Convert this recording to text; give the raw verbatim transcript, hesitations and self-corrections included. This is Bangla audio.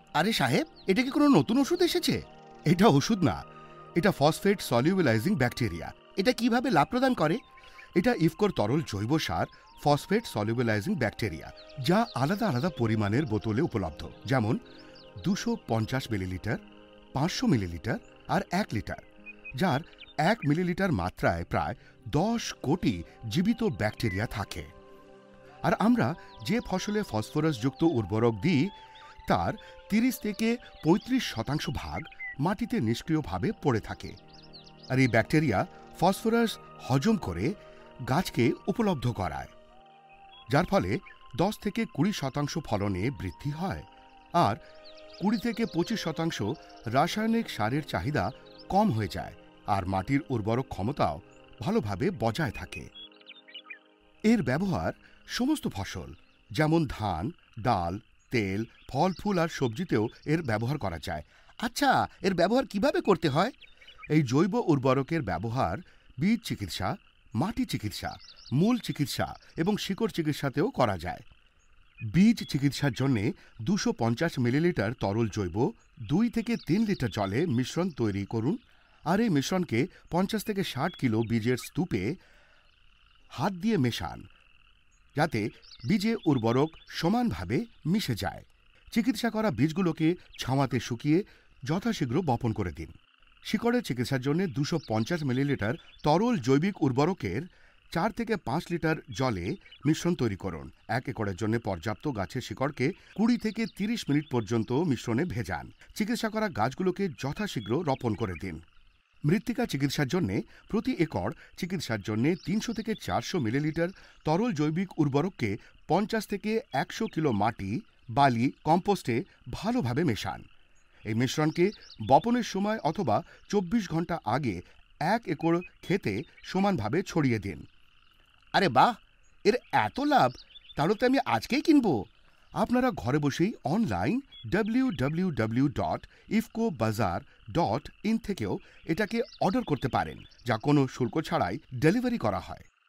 আরে সাহেব, এটা কি কোনো নতুন ওষুধ এসেছে? এটা ওষুধ না, এটা ফসফেট সলিউবিলাইজিং ব্যাকটেরিয়া। এটা কিভাবে লাভ প্রদান করে? এটা ইফকোর তরল জৈব সার ফসফেট সলিউবিলাইজিং ব্যাকটেরিয়া, যা আলাদা আলাদা পরিমাণের বোতলে উপলব্ধ, যেমন দুশো পঞ্চাশ মিলিলিটার, পাঁচশো মিলিলিটার আর এক লিটার, যার এক মিলিলিটার মাত্রায় প্রায় দশ কোটি জীবিত ব্যাকটেরিয়া থাকে। আর আমরা যে ফসলে ফসফরাসযুক্ত উর্বরক দিই তার তিরিশ থেকে পঁয়ত্রিশ শতাংশ ভাগ মাটিতে নিষ্ক্রিয়ভাবে পড়ে থাকে। আর এই ব্যাকটেরিয়া ফসফরাস হজম করে গাছকে উপলব্ধ করায়, যার ফলে দশ থেকে কুড়ি শতাংশ ফলনে বৃদ্ধি হয় আর কুড়ি থেকে পঁচিশ শতাংশ রাসায়নিক সারের চাহিদা কম হয়ে যায় আর মাটির উর্বরক ক্ষমতাও ভালোভাবে বজায় থাকে। এর ব্যবহার সমস্ত ফসল যেমন ধান, ডাল, তেল, ফল ফুল আর সবজিতেও এর ব্যবহার করা যায়। আচ্ছা, এর ব্যবহার কিভাবে করতে হয়? এই জৈব উর্বরকের ব্যবহার বীজ চিকিৎসা, মাটি চিকিৎসা, মূল চিকিৎসা এবং শিকড় চিকিৎসাতেও করা যায়। বীজ চিকিৎসার জন্য দুশো পঞ্চাশ মিলিলিটার তরল জৈব দুই থেকে তিন লিটার জলে মিশ্রণ তৈরি করুন আর এই মিশ্রণকে পঞ্চাশ থেকে ষাট কিলো বীজের স্তূপে হাত দিয়ে মেশান, যাতে বীজে উর্বরক সমানভাবে মিশে যায়। চিকিৎসা করা বীজগুলোকে ছাওয়াতে শুকিয়ে যথাশীঘ্র বপন করে দিন। শিকড়ের চিকিৎসার জন্য দুশো পঞ্চাশ মিলিলিটার তরল জৈবিক উর্বরকের চার থেকে পাঁচ লিটার জলে মিশ্রণ তৈরি করুন। এক একরের জন্য পর্যাপ্ত গাছের শিকড়কে কুড়ি থেকে তিরিশ মিনিট পর্যন্ত মিশ্রণে ভেজান। চিকিৎসা করা গাছগুলোকে যথাশীঘ্র রোপণ করে দিন। মৃত্তিকা চিকিৎসার জন্য প্রতি একর চিকিৎসার জন্য তিনশো থেকে চারশো মিলিলিটার তরল জৈবিক উর্বরককে পঞ্চাশ থেকে একশো কিলো মাটি, বালি, কম্পোস্টে ভালোভাবে মেশান। এই মিশ্রণকে বপনের সময় অথবা চব্বিশ ঘন্টা আগে এক একর ক্ষেতে সমানভাবে ছড়িয়ে দিন। আরে বাহ, এর এত লাভ! তাহলে তো আমি আজকেই কিনবো। আপনারা ঘরে বসেই online W W W dot IFFCO Bazar dot in থেকেও এটাকে অর্ডার করতে পারেন, যা কোনো শুল্ক ছাড়াই ডেলিভারি করা হয়।